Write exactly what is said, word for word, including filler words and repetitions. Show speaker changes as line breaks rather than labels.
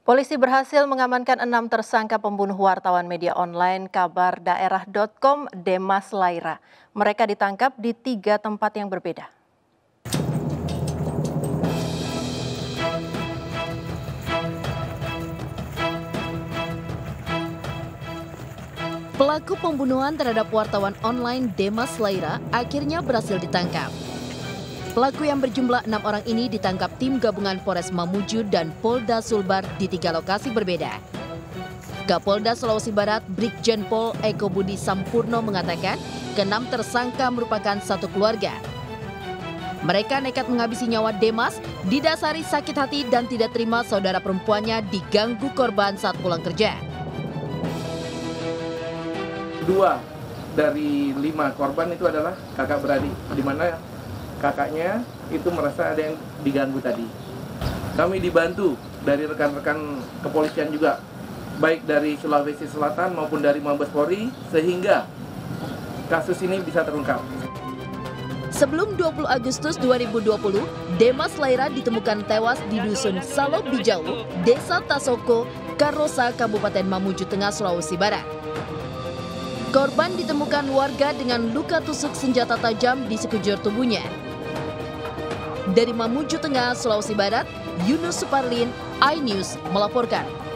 Polisi berhasil mengamankan enam tersangka pembunuh wartawan media online kabar daerah dot com Demas Laira. Mereka ditangkap di tiga tempat yang berbeda. Pelaku pembunuhan terhadap wartawan online Demas Laira akhirnya berhasil ditangkap. Pelaku yang berjumlah enam orang ini ditangkap tim gabungan Polres Mamuju dan Polda Sulbar di tiga lokasi berbeda. Kapolda Sulawesi Barat Brigjen Pol Eko Budi Sampurno mengatakan keenam tersangka merupakan satu keluarga. Mereka nekat menghabisi nyawa Demas didasari sakit hati dan tidak terima saudara perempuannya diganggu korban saat pulang kerja.
Dua dari lima korban itu adalah kakak beradik, di mana kakaknya itu merasa ada yang diganggu tadi. Kami dibantu dari rekan-rekan kepolisian juga, baik dari Sulawesi Selatan maupun dari Mabes Polri, sehingga kasus ini bisa terungkap.
Sebelum dua puluh Agustus dua ribu dua puluh, Demas Laira ditemukan tewas di Dusun Salo Bijau, Desa Tasoko, Karosa, Kabupaten Mamuju Tengah, Sulawesi Barat. Korban ditemukan warga dengan luka tusuk senjata tajam di sekujur tubuhnya. Dari Mamuju Tengah, Sulawesi Barat, Yunus Suparlin, iNews melaporkan.